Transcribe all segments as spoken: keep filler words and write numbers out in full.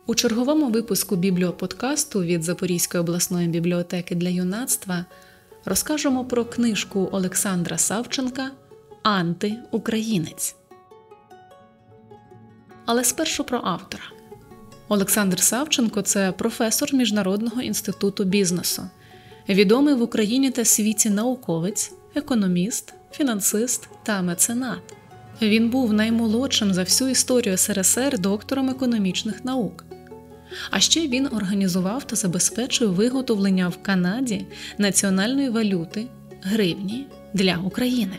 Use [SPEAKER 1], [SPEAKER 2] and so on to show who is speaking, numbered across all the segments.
[SPEAKER 1] У черговому випуску бібліоподкасту від Запорізької обласної бібліотеки для юнацтва розкажемо про книжку Олександра Савченка «Антиукраїнець». Але спершу про автора. Олександр Савченко – це професор Міжнародного інституту бізнесу, відомий в Україні та світі науковець, економіст, фінансист та меценат. Він був наймолодшим за всю історію ес ер ес ер доктором економічних наук. А ще він організував та забезпечив виготовлення в Канаді національної валюти – гривні для України.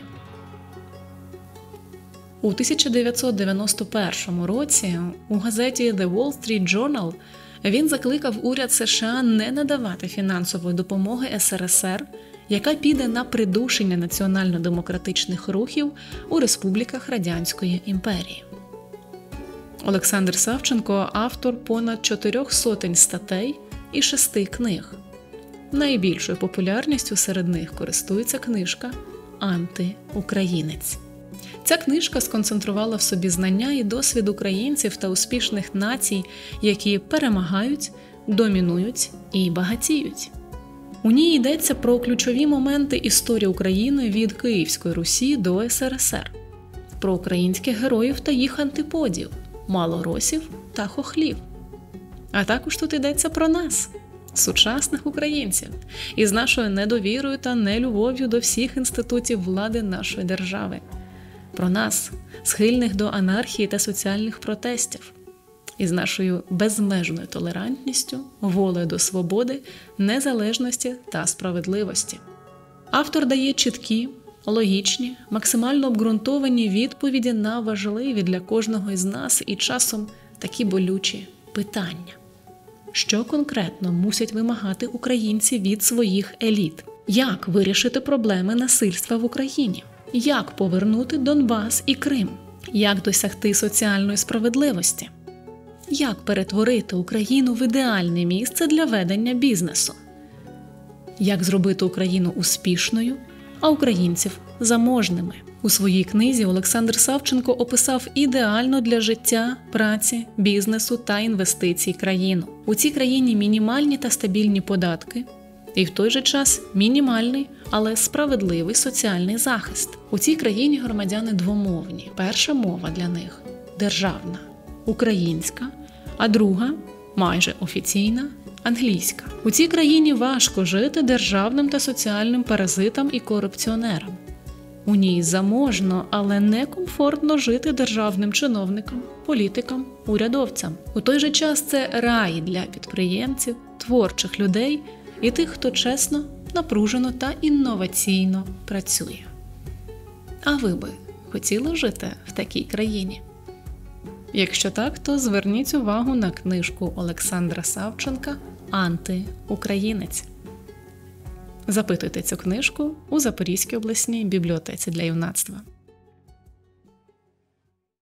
[SPEAKER 1] У тисяча дев'ятсот дев'яносто першому році у газеті The Wall Street Journal він закликав уряд США не надавати фінансової допомоги ес ер ес ер, яка піде на придушення національно-демократичних рухів у республіках Радянської імперії. Олександр Савченко – автор понад чотирьох сотень статей і шести книг. Найбільшою популярністю серед них користується книжка «Антиукраїнець». Ця книжка сконцентрувала в собі знання і досвід українців та успішних націй, які перемагають, домінують і багатіють. У ній йдеться про ключові моменти історії України від Київської Русі до ес ер ес ер, про українських героїв та їх антиподів – малоросів та хохлів. А також тут йдеться про нас, сучасних українців, із нашою недовірою та нелюбов'ю до всіх інститутів влади нашої держави. Про нас, схильних до анархії та соціальних протестів, із нашою безмежною толерантністю, волею до свободи, незалежності та справедливості. Автор дає чіткі, логічні, максимально обґрунтовані відповіді на важливі для кожного із нас і часом такі болючі питання. Що конкретно мусять вимагати українці від своїх еліт? Як вирішити проблеми насильства в Україні? Як повернути Донбас і Крим? Як досягти соціальної справедливості? Як перетворити Україну в ідеальне місце для ведення бізнесу? Як зробити Україну успішною, а українців заможними? У своїй книзі Олександр Савченко описав ідеальну для життя, праці, бізнесу та інвестицій країну. У цій країні мінімальні та стабільні податки, і в той же час мінімальний, але справедливий соціальний захист. У цій країні громадяни двомовні. Перша мова для них – державна, українська, а друга – майже офіційна – англійська. У цій країні важко жити державним та соціальним паразитам і корупціонерам. У ній заможно, але некомфортно жити державним чиновникам, політикам, урядовцям. У той же час це рай для підприємців, творчих людей і тих, хто чесно, напружено та інноваційно працює. А ви би хотіли жити в такій країні? Якщо так, то зверніть увагу на книжку Олександра Савченка «Антиукраїнець». Запитуйте цю книжку у Запорізькій обласній бібліотеці для юнацтва.